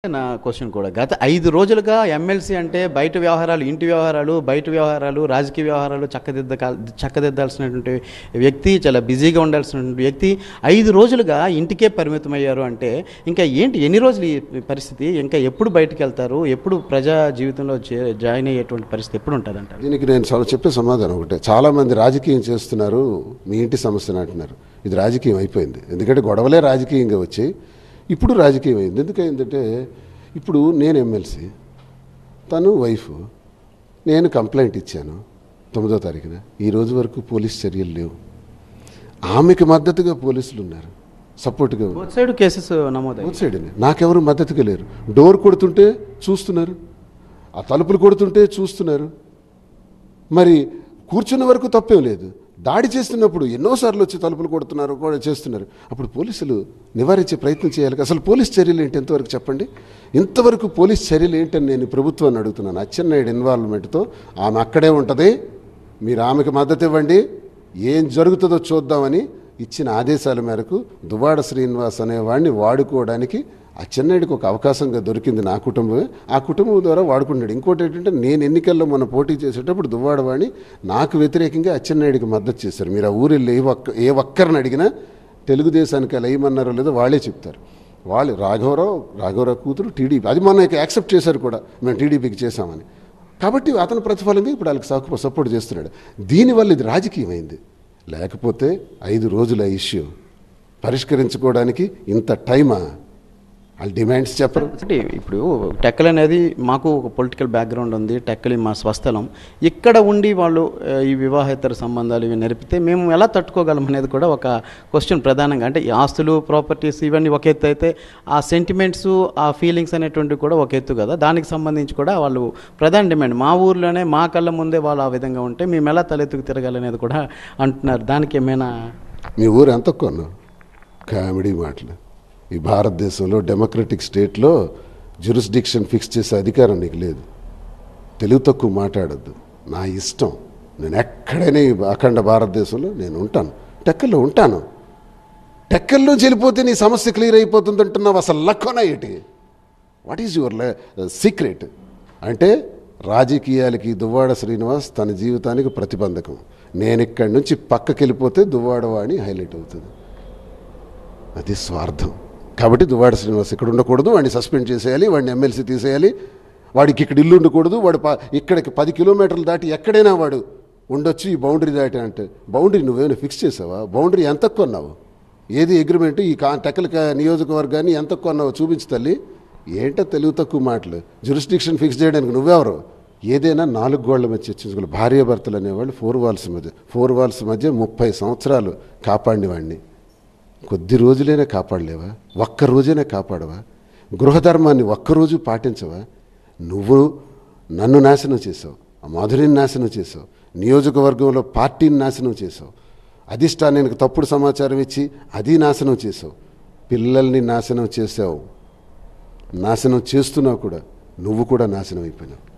నా క్వశ్చన్ కూడా గత 5 రోజులుగా ఎమ్మెల్సీ అంటే బయట వ్యవహారాలు, ఇంటి వ్యవహారాలు, బయట వ్యవహారాలు, రాజకీయ వ్యవహారాలు చక్కదిద్దాల్సినటువంటి వ్యక్తి, చాలా బిజీగా ఉండాల్సినటువంటి వ్యక్తి 5 రోజులుగా ఇంటికే పరిమితమయ్యారు అంటే ఇంకా ఏంటి? ఎన్ని రోజులు ఈ పరిస్థితి? ఇంకా ఎప్పుడు బయటకు వెళ్తారు? ఎప్పుడు ప్రజా జీవితంలో జాయిన్ అయ్యేటువంటి పరిస్థితి ఎప్పుడు ఉంటుంది అంటారు? దీనికి నేను చెప్పే సమాధానం ఒకటే. చాలామంది రాజకీయం చేస్తున్నారు, మీ ఇంటి సమస్యను అంటున్నారు. ఇది రాజకీయం అయిపోయింది. ఎందుకంటే గొడవలే రాజకీయంగా వచ్చాయి. ఇప్పుడు రాజకీయం అయింది. ఎందుకంటే ఇప్పుడు నేను ఎమ్మెల్సీ, తను వైఫ్, నేను కంప్లైంట్ ఇచ్చాను 9వ తారీఖున. ఈ రోజు వరకు పోలీస్ చర్యలు లేవు. ఆమెకి మద్దతుగా పోలీసులు ఉన్నారు, సపోర్ట్గా బోత్ సైడ్ కేసెస్ నమోదు. బోత్ సైడ్ నాకెవరు మద్దతుగా లేరు. డోర్ కొడుతుంటే చూస్తున్నారు, ఆ తలుపులు కొడుతుంటే చూస్తున్నారు. మరి కూర్చున్న వరకు తప్పేం లేదు. దాడి చేస్తున్నప్పుడు ఎన్నోసార్లు వచ్చి తలుపులు కొడుతున్నారు, కూడా చేస్తున్నారు. అప్పుడు పోలీసులు నివారించే ప్రయత్నం చేయాలి. అసలు పోలీస్ చర్యలు ఏంటి? ఎంతవరకు చెప్పండి. ఇంతవరకు పోలీస్ చర్యలు ఏంటని నేను ప్రభుత్వాన్ని అడుగుతున్నాను. అచ్చెన్నాయుడు ఇన్వాల్వ్మెంట్తో ఆమె అక్కడే ఉంటుంది, మీరు ఆమెకు మద్దతు ఇవ్వండి, ఏం జరుగుతుందో చూద్దామని ఇచ్చిన ఆదేశాల మేరకు దువ్వాడ శ్రీనివాస్ అనేవాడిని వాడుకోవడానికి అచ్చెన్నాయుడికి ఒక అవకాశంగా దొరికింది నా కుటుంబమే. ఆ కుటుంబం ద్వారా వాడుకున్నాడు. ఇంకోటి ఏంటంటే, నేను ఎన్నికల్లో మొన్న పోటీ చేసేటప్పుడు దువ్వాడవాడిని నాకు వ్యతిరేకంగా అచ్చెన్నాయుడికి మద్దతు చేశారు. మీరు ఆ ఊరిలో ఏ ఒక్కరిని అడిగినా తెలుగుదేశానికి అలా ఏమన్నారో లేదో వాళ్ళే చెప్తారు. వాళ్ళు రాఘవరావు కూతురు టీడీపీ, అది మొన్న యాక్సెప్ట్ చేశారు కూడా, మేము టీడీపీకి చేశామని. కాబట్టి అతని ప్రతిఫలంగా ఇప్పుడు వాళ్ళకి సపోర్ట్ చేస్తున్నాడు. దీనివల్ల ఇది రాజకీయం అయింది. లేకపోతే 5 రోజుల ఇష్యూ పరిష్కరించుకోవడానికి ఇంత టైమా? వాళ్ళు డిమాండ్స్ చెప్పరు. అంటే ఇప్పుడు టెక్కల్ అనేది మాకు ఒక పొలిటికల్ బ్యాక్గ్రౌండ్ ఉంది. టెక్కలి మా స్వస్థలం. ఇక్కడ ఉండి వాళ్ళు ఈ వివాహేతర సంబంధాలు ఇవి నెరిపితే మేము ఎలా తట్టుకోగలం అనేది కూడా ఒక క్వశ్చన్ ప్రధానంగా. అంటే ఈ ఆస్తులు, ప్రాపర్టీస్ ఇవన్నీ ఒక ఎత్తు అయితే, ఆ సెంటిమెంట్స్, ఆ ఫీలింగ్స్ అనేటువంటివి కూడా ఒక ఎత్తు కదా. దానికి సంబంధించి కూడా వాళ్ళు ప్రధాన డిమాండ్, మా ఊర్లోనే మా కళ్ళ ముందే వాళ్ళు ఆ విధంగా ఉంటే మేము ఎలా తలెత్తుకు తిరగాలనేది కూడా అంటున్నారు. దానికి ఏమైనా మీ ఊరు ఎంత కొన్నావు? కామెడీ మాటలు. ఈ భారతదేశంలో డెమోక్రటిక్ స్టేట్లో జ్యూరిస్డిక్షన్ ఫిక్స్ చేసే అధికారం నీకు లేదు. తెలుగు తక్కువ మాట్లాడద్దు. నా ఇష్టం. నేను ఎక్కడైనా అఖండ భారతదేశంలో నేను ఉంటాను. టెక్కల్లో ఉంటాను. టెక్కల్లోంచి వెళ్ళిపోతే నీ సమస్య క్లియర్ అయిపోతుంది అంటున్నావు. అసలు లక్కన ఏంటి? What is your secret? అంటే రాజకీయాలకి దువ్వాడ శ్రీనివాస్ తన జీవితానికి ప్రతిబంధకం. నేను ఇక్కడి నుంచి పక్కకి వెళ్ళిపోతే దువ్వాడవాణి హైలైట్ అవుతుంది. అది స్వార్థం. కాబట్టి దువ్వాడ శ్రీనివాస్ ఇక్కడ ఉండకూడదు, వాడిని సస్పెండ్ చేసేయాలి, వాడిని ఎమ్మెల్సీ తీసేయాలి, వాడికి ఇక్కడ ఇల్లు ఉండకూడదు, వాడు ఇక్కడికి 10 కిలోమీటర్లు దాటి ఎక్కడైనా వాడు ఉండొచ్చు. ఈ బౌండరీ దాటి అంటే బౌండరీ నువ్వేమైనా ఫిక్స్ చేసావా? బౌండరీ ఎంత కొన్నావు? ఏది అగ్రిమెంట్? ఈ టెక్కల నియోజకవర్గాన్ని ఎంత కొన్నావు చూపించు తల్లి. ఏంటో తెలుగు తక్కువ మాటలు. జ్యూరిస్డిక్షన్ ఫిక్స్ చేయడానికి నువ్వెవరు? ఏదైనా 4 గోళ్ల మధ్య చర్చించుకోవాలి. భార్యాభర్తలు అనేవాళ్ళు 4 వాల్స్ మధ్య 30 సంవత్సరాలు కాపాడిన వాడిని కొద్ది రోజులైనా కాపాడలేవా? ఒక్క రోజైనా కాపాడవా? గృహధర్మాన్ని ఒక్కరోజు పాటించవా? నువ్వు నన్ను నాశనం చేసావు, ఆ మాధురిని నాశనం చేసావు, నియోజకవర్గంలో పార్టీని నాశనం చేసావు, అధిష్టానానికి తప్పుడు సమాచారం ఇచ్చి అది నాశనం చేసావు, పిల్లల్ని నాశనం చేసావు, నాశనం చేస్తున్నావు కూడా. నువ్వు కూడా నాశనం అయిపోయినావు.